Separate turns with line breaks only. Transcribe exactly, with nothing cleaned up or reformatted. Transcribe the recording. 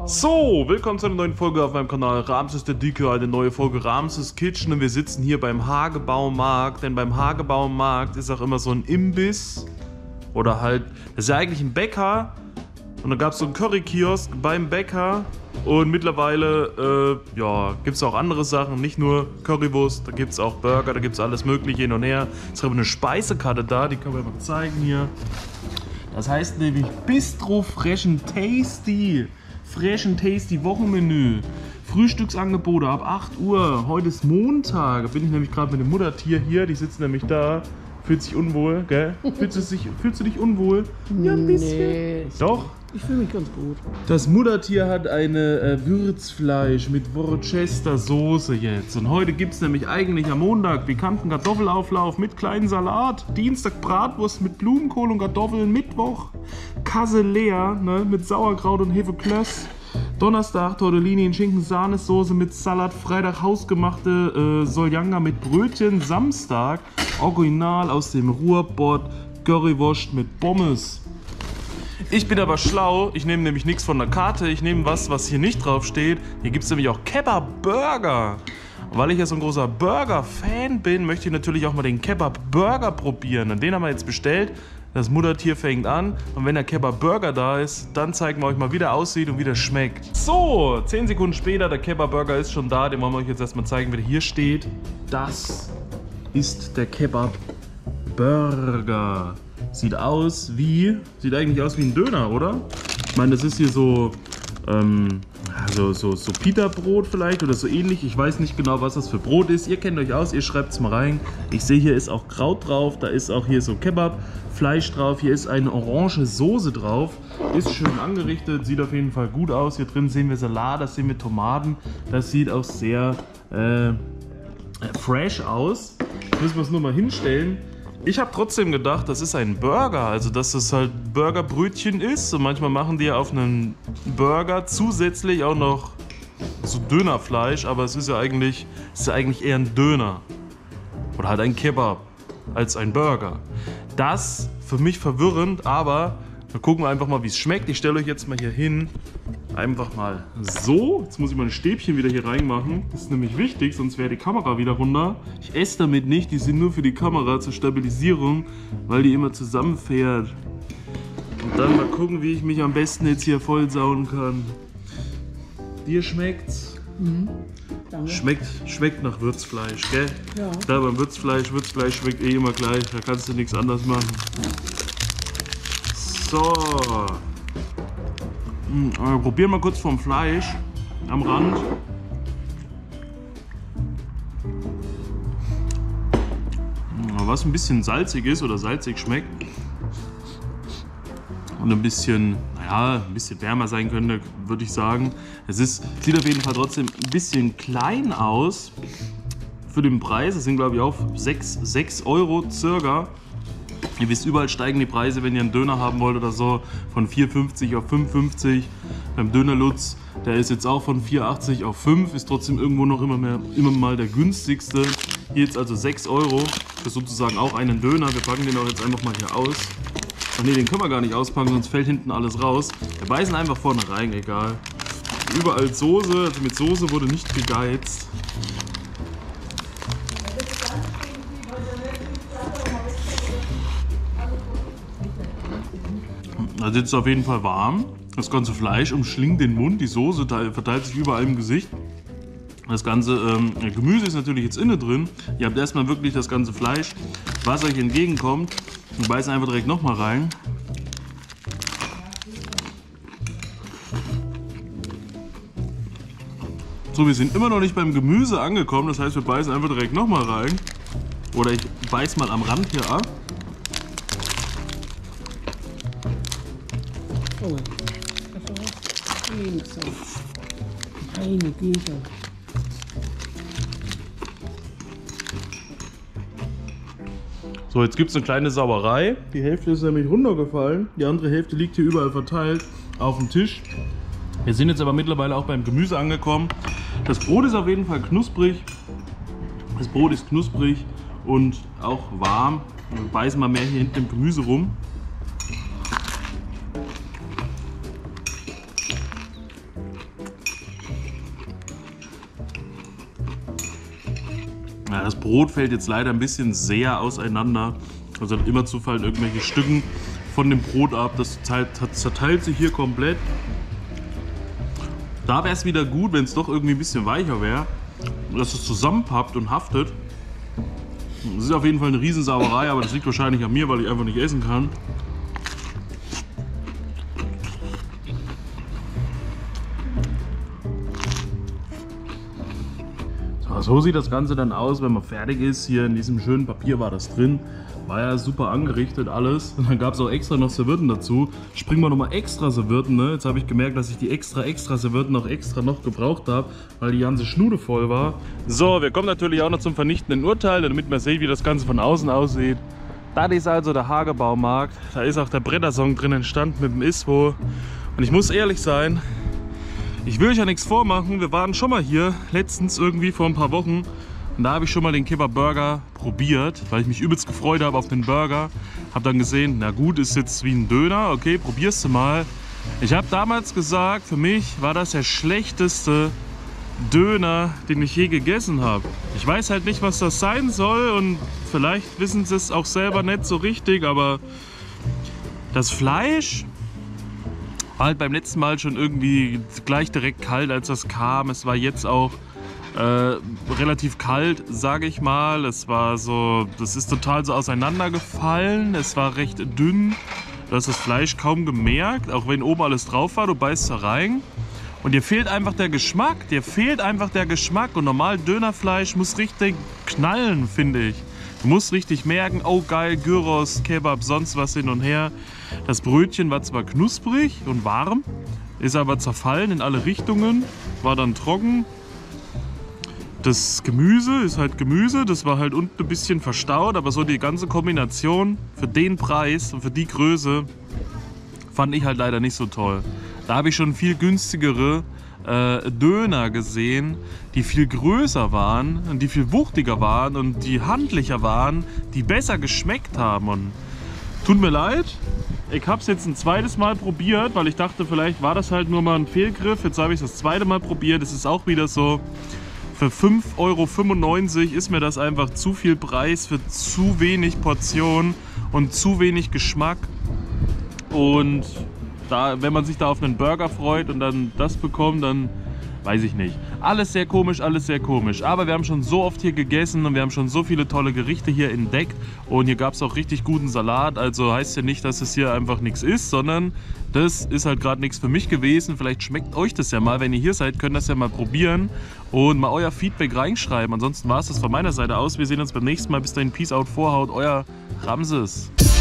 So, willkommen zu einer neuen Folge auf meinem Kanal Ramses der Dicke, eine neue Folge Ramses Kitchen und wir sitzen hier beim Hagebaumarkt, denn beim Hagebaumarkt ist auch immer so ein Imbiss oder halt, das ist ja eigentlich ein Bäcker und da gab es so einen Currykiosk beim Bäcker und mittlerweile, äh, ja, gibt es auch andere Sachen, nicht nur Currywurst, da gibt es auch Burger, da gibt es alles mögliche hin und her. Es ist aber eine Speisekarte da, die können wir mal zeigen hier. Das heißt nämlich Bistro Fresh and Tasty. Fresh and Tasty Wochenmenü. Frühstücksangebote ab acht Uhr. Heute ist Montag. Da bin ich nämlich gerade mit dem Muttertier hier. Die sitzt nämlich da. Fühlt sich unwohl, gell? Fühlst du, sich, fühlst du dich unwohl? Ja, ein bisschen. Nee, Doch?
Ich fühle mich ganz gut.
Das Muttertier hat eine äh, Würzfleisch mit Worcester Soße jetzt. Und heute gibt es nämlich eigentlich am Montag pikanten Kartoffelauflauf mit kleinen Salat. Dienstag Bratwurst mit Blumenkohl und Kartoffeln. Mittwoch Kasse leer, ne, mit Sauerkraut und Hefeklöß. Donnerstag Tortellini in Schinken-Sahnesoße mit Salat. Freitag hausgemachte äh, Soljanga mit Brötchen. Samstag Original aus dem Ruhrpott Currywurst mit Pommes. Ich bin aber schlau, ich nehme nämlich nichts von der Karte, ich nehme was, was hier nicht drauf steht. Hier gibt es nämlich auch Kebab-Burger. Und weil ich ja so ein großer Burger-Fan bin, möchte ich natürlich auch mal den Kebab-Burger probieren. Und den haben wir jetzt bestellt. Das Muttertier fängt an und wenn der Kebab-Burger da ist, dann zeigen wir euch mal, wie der aussieht und wie der schmeckt. So, zehn Sekunden später, der Kebab-Burger ist schon da. Den wollen wir euch jetzt erstmal zeigen, wie der hier steht. Das ist der Kebab-Burger. Sieht aus wie, sieht eigentlich aus wie ein Döner, oder? Ich meine, das ist hier so, ähm, so, so, so Pita-Brot vielleicht oder so ähnlich. Ich weiß nicht genau, was das für Brot ist. Ihr kennt euch aus, ihr schreibt es mal rein. Ich sehe, hier ist auch Kraut drauf, da ist auch hier so Kebab-Fleisch drauf. Hier ist eine orange Soße drauf. Ist schön angerichtet, sieht auf jeden Fall gut aus. Hier drin sehen wir Salat, das sehen wir Tomaten. Das sieht auch sehr äh, fresh aus. Müssen wir es nur mal hinstellen. Ich habe trotzdem gedacht, das ist ein Burger, also dass das halt Burgerbrötchen ist. Und manchmal machen die ja auf einen Burger zusätzlich auch noch so Dönerfleisch, aber es ist ja eigentlich, es ist ja eigentlich eher ein Döner. Oder halt ein Kebab als ein Burger. Das für mich verwirrend, aber dann gucken wir einfach mal, wie es schmeckt. Ich stelle euch jetzt mal hier hin. Einfach mal so. Jetzt muss ich meine Stäbchen wieder hier reinmachen. Das ist nämlich wichtig, sonst wäre die Kamera wieder runter. Ich esse damit nicht, die sind nur für die Kamera zur Stabilisierung, weil die immer zusammenfährt. Und dann mal gucken, wie ich mich am besten jetzt hier vollsauen kann. Dir schmeckt's?
Mhm. Danke.
Schmeckt, schmeckt nach Würzfleisch, gell?
Ja.
Da beim Würzfleisch, Würzfleisch schmeckt eh immer gleich, da kannst du nichts anderes machen. So. Wir probieren mal kurz vom Fleisch am Rand. Was ein bisschen salzig ist oder salzig schmeckt und ein bisschen, naja, ein bisschen wärmer sein könnte, würde ich sagen. Es ist, sieht auf jeden Fall trotzdem ein bisschen klein aus für den Preis. Es sind, glaube ich, auch sechs Euro circa. Ihr wisst, überall steigen die Preise, wenn ihr einen Döner haben wollt oder so, von vier fünfzig auf fünf fünfzig. Beim Döner Lutz, der ist jetzt auch von vier achtzig auf fünf, ist trotzdem irgendwo noch immer, mehr, immer mal der günstigste. Hier jetzt also sechs Euro für sozusagen auch einen Döner. Wir packen den auch jetzt einfach mal hier aus. Ach nee, den können wir gar nicht auspacken, sonst fällt hinten alles raus. Wir beißen einfach vorne rein, egal. Überall Soße, also mit Soße wurde nicht gegeizt. Also jetzt ist auf jeden Fall warm. Das ganze Fleisch umschlingt den Mund, die Soße verteilt sich überall im Gesicht. Das ganze ähm, Gemüse ist natürlich jetzt innen drin. Ihr habt erstmal wirklich das ganze Fleisch, was euch entgegenkommt. Und beißen einfach direkt nochmal rein. So, wir sind immer noch nicht beim Gemüse angekommen. Das heißt, wir beißen einfach direkt nochmal rein. Oder ich beiß mal am Rand hier ab.
Oh, das ist meine Güte.
So, jetzt gibt es eine kleine Sauerei. Die Hälfte ist nämlich runtergefallen. Die andere Hälfte liegt hier überall verteilt auf dem Tisch. Wir sind jetzt aber mittlerweile auch beim Gemüse angekommen. Das Brot ist auf jeden Fall knusprig. Das Brot ist knusprig und auch warm. Wir beißen mal mehr hier hinten im Gemüse rum. Ja, das Brot fällt jetzt leider ein bisschen sehr auseinander. Also immer zu fallen irgendwelche Stücken von dem Brot ab. Das zerteilt sich hier komplett. Da wäre es wieder gut, wenn es doch irgendwie ein bisschen weicher wäre. Dass es zusammenpappt und haftet. Das ist auf jeden Fall eine Riesensauerei, aber das liegt wahrscheinlich an mir, weil ich einfach nicht essen kann. So sieht das Ganze dann aus, wenn man fertig ist. Hier in diesem schönen Papier war das drin. War ja super angerichtet alles. Und dann gab es auch extra noch Servietten dazu. Springen wir nochmal extra Servietten. Ne? Jetzt habe ich gemerkt, dass ich die extra extra Servietten auch extra noch gebraucht habe, weil die ganze Schnude voll war. So, wir kommen natürlich auch noch zum vernichtenden Urteil, damit man sieht, wie das Ganze von außen aussieht. Das ist also der Hagebaumarkt. Da ist auch der Brettersong drin entstanden mit dem Iswo. Und ich muss ehrlich sein, ich will euch ja nichts vormachen, wir waren schon mal hier, letztens irgendwie vor ein paar Wochen. Und da habe ich schon mal den Kebab Burger probiert, weil ich mich übelst gefreut habe auf den Burger. Habe dann gesehen, na gut, ist jetzt wie ein Döner, okay, probierst du mal. Ich habe damals gesagt, für mich war das der schlechteste Döner, den ich je gegessen habe. Ich weiß halt nicht, was das sein soll und vielleicht wissen sie es auch selber nicht so richtig, aber das Fleisch war halt beim letzten Mal schon irgendwie gleich direkt kalt, als das kam. Es war jetzt auch äh, relativ kalt, sage ich mal. Es war so, das ist total so auseinandergefallen. Es war recht dünn. Du hast das Fleisch kaum gemerkt, auch wenn oben alles drauf war. Du beißt da rein und dir fehlt einfach der Geschmack. Dir fehlt einfach der Geschmack. Und normal Dönerfleisch muss richtig knallen, finde ich. Du musst richtig merken, oh geil, Gyros, Kebab, sonst was hin und her. Das Brötchen war zwar knusprig und warm, ist aber zerfallen in alle Richtungen, war dann trocken. Das Gemüse ist halt Gemüse, das war halt unten ein bisschen verstaut, aber so die ganze Kombination für den Preis und für die Größe fand ich halt leider nicht so toll. Da habe ich schon viel günstigere äh, Döner gesehen, die viel größer waren und die viel wuchtiger waren und die handlicher waren, die besser geschmeckt haben. Und tut mir leid, ich habe es jetzt ein zweites Mal probiert, weil ich dachte, vielleicht war das halt nur mal ein Fehlgriff. Jetzt habe ich es das zweite Mal probiert. Es ist auch wieder so, für fünf Euro fünfundneunzig ist mir das einfach zu viel Preis für zu wenig Portion und zu wenig Geschmack. Und da, wenn man sich da auf einen Burger freut und dann das bekommt, dann weiß ich nicht. Alles sehr komisch, alles sehr komisch. Aber wir haben schon so oft hier gegessen und wir haben schon so viele tolle Gerichte hier entdeckt. Und hier gab es auch richtig guten Salat. Also heißt ja nicht, dass es hier einfach nichts ist, sondern das ist halt gerade nichts für mich gewesen. Vielleicht schmeckt euch das ja mal. Wenn ihr hier seid, könnt ihr das ja mal probieren und mal euer Feedback reinschreiben. Ansonsten war es das von meiner Seite aus. Wir sehen uns beim nächsten Mal. Bis dahin, Peace out, Vorhaut, euer Ramses.